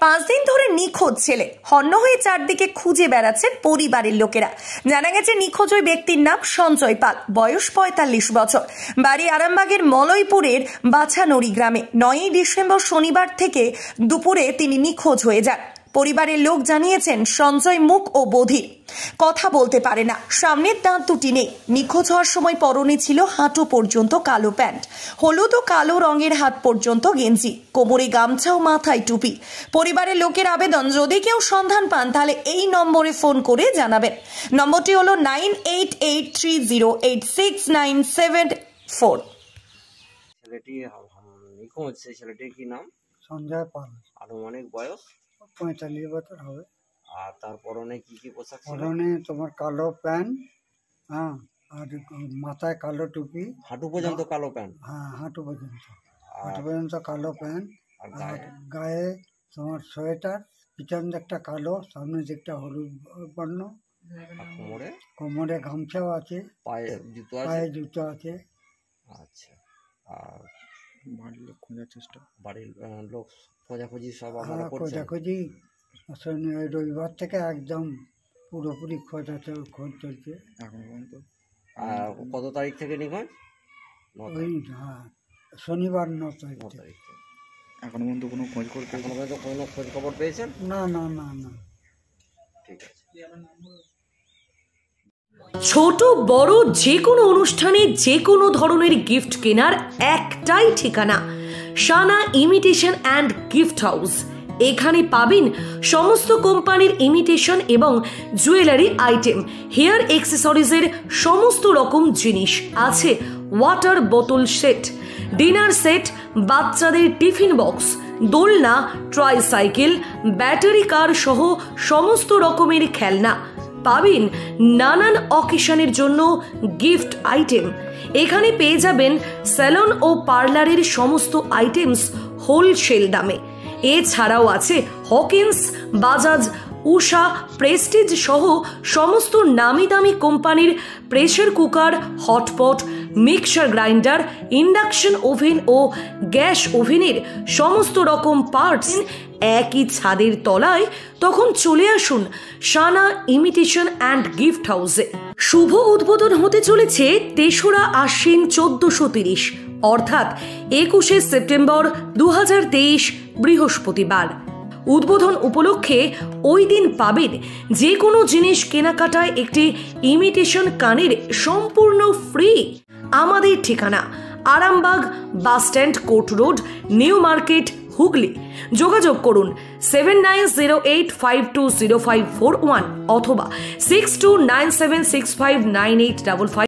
5 দিন ধরে নিখোঁজ ছেলে হন্য হয়ে চারদিকে খুঁজে বেড়াচ্ছেন পরিবারের লোকেরা। জানা গেছে নিখোঁজ ওই ব্যক্তির নাম সঞ্জয় পাল, বয়স 45 বছর, বাড়ি আরামবাগের মলয়পুরের বাছানড়ি গ্রামে। 9ই ডিসেম্বর শনিবার থেকে দুপুরে তিনি নিখোঁজ হয়ে যান। পরিবারের লোক জানিয়েছেন সঞ্জয় মুখ ও বধির, কথা বলতে পারে না, সামনের দাঁত দুটি নেই। নিখোঁজ হওয়ার সময় পরনে ছিল হাঁটু পর্যন্ত কালো প্যান্ট, হলুদ ও কালো রঙের হাত পর্যন্ত গেঞ্জি, কোমরে গামছা ও মাথায় টুপি। পরিবারের লোকের আবেদন, যদি কেউ সন্ধান পান তাহলে এই নম্বরে ফোন করে জানাবেন। নম্বরটি হলো 9883086974। ছেলেটি নিখোঁজ, সেই ছেলেটির কি নাম? সঞ্জয় পাল। আনুমানিক বয়স 45 বছর হবে। আর তার পরনে কি কি পোশাক ছিল? পরনে তোমার কালো প্যান্ট, হ্যাঁ, আর মাথায় কালো টুপি, হাঁটু পর্যন্ত কালো প্যান্ট। হ্যাঁ, হাঁটু পর্যন্ত কালো প্যান্ট, আর গায়ে তোমার সোয়েটার, পিছন দিকটা কালো, সামনে দিকটা হলুদ বর্ণ, কোমরে গামছাও আছে, পায়ে জুতো আছে। আচ্ছা, আর বাড়ির লোক খোঁজার চেষ্টা, বাড়ির লোক খোঁজাখুঁজি সব আমরা করছি। খোঁজাখুঁজি রবিবার থেকে একদম পুরোপুরি খোঁজ চলছে এখন পর্যন্ত। আর কত তারিখ থেকে নিখোঁজ? ওই শনিবার 9 তারিখ থেকে। এখনো পর্যন্ত কোনো খোঁজ খবর পেয়েছেন? না না না না। ঠিক আছে। ছোট বড় যে কোনো অনুষ্ঠানে যে কোনো ধরনের গিফট কেনার একটাই ঠিকানা, Sana imitation and gift house. এখানে পাবেন সমস্ত কোম্পানির ইমিটেশন এবং জুয়েলারি আইটেম, হেয়ার অ্যাক্সেসরিজের সমস্ত রকম জিনিস আছে, ওয়াটার বোতল সেট, ডিনার সেট, বাচ্চাদের টিফিন বক্স, দোলনা, ট্রাইসাইকেল, ব্যাটারি কার সহ সমস্ত রকমের খেলনা। পাবেন নানান অকেশনের জন্য গিফট আইটেম। এখানে পেয়ে যাবেন স্যালন ও পার্লারের সমস্ত আইটেমস হোলসেল দামে। এছাড়াও আছে হকিন্স, বাজাজ, উষা, প্রেস্টিজ সহ সমস্ত নামি দামি কোম্পানির pressure cooker, hotpot, mixer grinder, induction oven ও গ্যাস ওভেনের সমস্ত রকম পার্টস একই ছাদের তলায়। তখন চলে আসুন সানা ইমিটেশন অ্যান্ড গিফট হাউসে। শুভ উদ্বোধন হতে চলেছে 3রা আশ্বিন 1430, অর্থাৎ 21শে সেপ্টেম্বর 2023 বৃহস্পতিবার। উদ্বোধন উপলক্ষে ওই দিন পাবেন যে কোনো জিনিস কেনাকাটায় একটি ইমিটেশন কানের সম্পূর্ণ ফ্রি। আমাদের ঠিকানা Arambagh bus stand, court road, new market, Hooghly. যোগাযোগ করুন 7908520541 অথবা 6297659855।